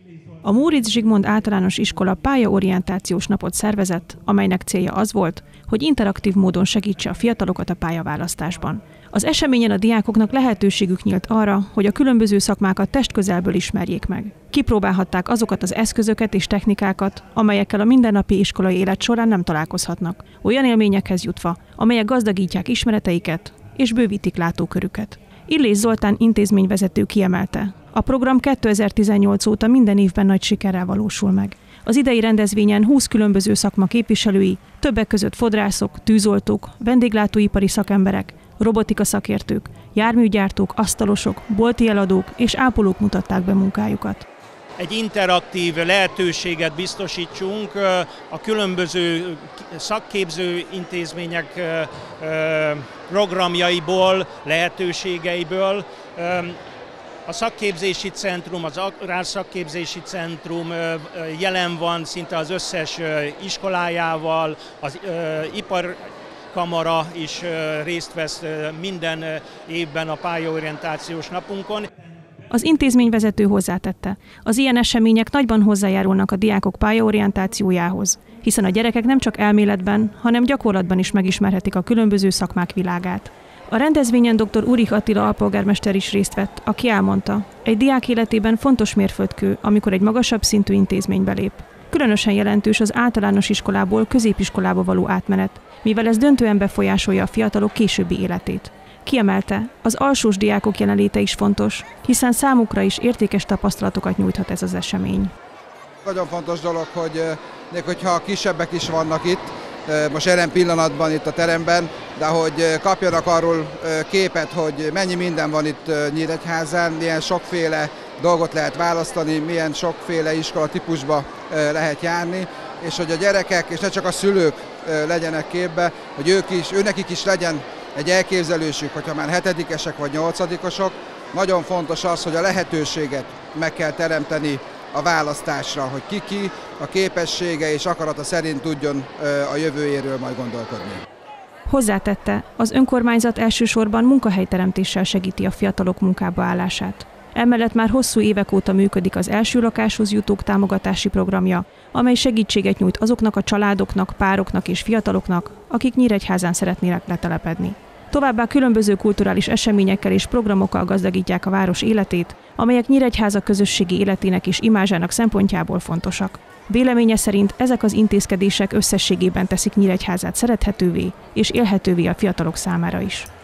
A Móricz Zsigmond Általános Iskola pályaorientációs napot szervezett, amelynek célja az volt, hogy interaktív módon segítse a fiatalokat a pályaválasztásban. Az eseményen a diákoknak lehetőségük nyílt arra, hogy a különböző szakmákat testközelből ismerjék meg. Kipróbálhatták azokat az eszközöket és technikákat, amelyekkel a mindennapi iskolai élet során nem találkozhatnak, olyan élményekhez jutva, amelyek gazdagítják ismereteiket és bővítik látókörüket. Illés Zoltán intézményvezető kiemelte, a program 2018 óta minden évben nagy sikerrel valósul meg. Az idei rendezvényen 20 különböző szakma képviselői, többek között fodrászok, tűzoltók, vendéglátóipari szakemberek, robotika szakértők, járműgyártók, asztalosok, bolti eladók és ápolók mutatták be munkájukat. Egy interaktív lehetőséget biztosítsunk a különböző szakképző intézmények programjaiból, lehetőségeiből. A szakképzési centrum, az Agrárszakképzési Centrum jelen van szinte az összes iskolájával, az Iparkamara is részt vesz minden évben a pályaorientációs napunkon. Az intézményvezető hozzátette, az ilyen események nagyban hozzájárulnak a diákok pályaorientációjához, hiszen a gyerekek nem csak elméletben, hanem gyakorlatban is megismerhetik a különböző szakmák világát. A rendezvényen dr. Urich Attila alpolgármester is részt vett, aki elmondta, egy diák életében fontos mérföldkő, amikor egy magasabb szintű intézménybe lép. Különösen jelentős az általános iskolából középiskolába való átmenet, mivel ez döntően befolyásolja a fiatalok későbbi életét. Kiemelte, az alsós diákok jelenléte is fontos, hiszen számukra is értékes tapasztalatokat nyújthat ez az esemény. Nagyon fontos dolog, hogy még hogyha kisebbek is vannak itt, most jelen pillanatban itt a teremben, de hogy kapjanak arról képet, hogy mennyi minden van itt Nyíregyházán, milyen sokféle dolgot lehet választani, milyen sokféle iskola típusba lehet járni, és hogy a gyerekek, és ne csak a szülők legyenek képbe, hogy őnekik is legyen egy elképzelésük, hogyha már hetedikesek vagy nyolcadikosok. Nagyon fontos az, hogy a lehetőséget meg kell teremteni a választásra, hogy ki a képessége és akarata szerint tudjon a jövőjéről majd gondolkodni. Hozzátette, az önkormányzat elsősorban munkahelyteremtéssel segíti a fiatalok munkába állását. Emellett már hosszú évek óta működik az első lakáshoz jutók támogatási programja, amely segítséget nyújt azoknak a családoknak, pároknak és fiataloknak, akik Nyíregyházán szeretnének letelepedni. Továbbá különböző kulturális eseményekkel és programokkal gazdagítják a város életét, amelyek Nyíregyháza közösségi életének és imázsának szempontjából fontosak. Véleménye szerint ezek az intézkedések összességében teszik Nyíregyházát szerethetővé és élhetővé a fiatalok számára is.